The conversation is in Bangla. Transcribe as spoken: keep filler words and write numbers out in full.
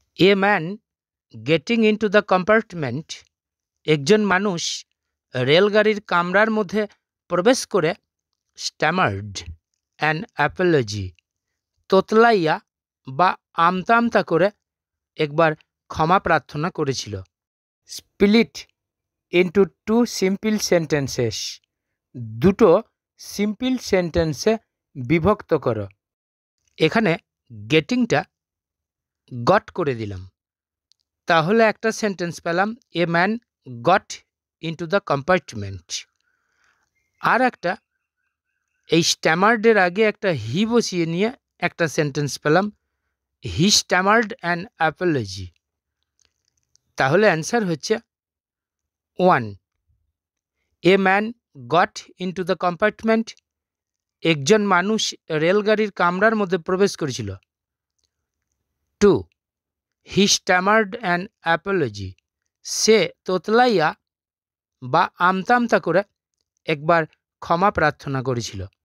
A man getting into the compartment, একজন মানুষ রেলগাড়ির কামরার মধ্যে প্রবেশ করে স্ট্যামার্ড অ্যান অ্যাপোলজি, তোতলাইয়া বা আমতা আমতা করে একবার ক্ষমা প্রার্থনা করেছিল। Split into two simple sentences, দুটো সিম্পল সেন্টেন্সে বিভক্ত করো। এখানে গেটিংটা গট করে দিলাম, তাহলে একটা সেন্টেন্স পেলাম, a man got into the compartment. আর একটা এই স্ট্যামার্ডের আগে একটা হি বসিয়ে নিয়ে একটা সেন্টেন্স পেলাম, হি স্ট্যামার্ড অ্যান অ্যাপোলজি। তাহলে অ্যান্সার হচ্ছে one, a man got into the compartment, একজন মানুষ রেলগাড়ির কামরার মধ্যে প্রবেশ করেছিল। Two, he stammered an apology, সে তোতলাইয়া বা আমতা আমতা করে একবার ক্ষমা প্রার্থনা করেছিল।